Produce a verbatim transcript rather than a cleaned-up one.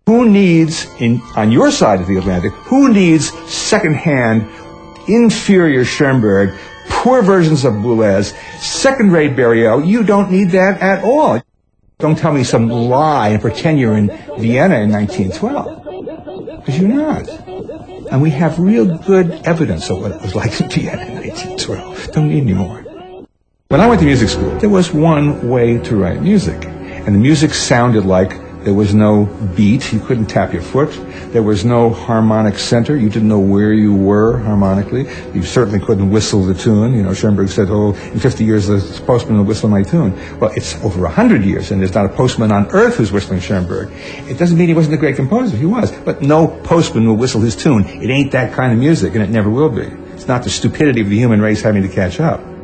Who needs, in, on your side of the Atlantic, who needs second-hand, inferior Schoenberg, poor versions of Boulez, second-rate Berlioz? You don't need that at all. Don't tell me some lie and pretend you're in Vienna in nineteen twelve, because you're not. And we have real good evidence of what it was like in Vienna in nineteen twelve. Don't need any more. When I went to music school, there was one way to write music, and the music sounded like there was no beat. You couldn't tap your foot. There was no harmonic center. You didn't know where you were harmonically. You certainly couldn't whistle the tune. You know, Schoenberg said, oh, in fifty years the postman will whistle my tune. Well, it's over one hundred years, and there's not a postman on earth who's whistling Schoenberg. It doesn't mean he wasn't a great composer. He was. But no postman will whistle his tune. It ain't that kind of music, and it never will be. It's not the stupidity of the human race having to catch up.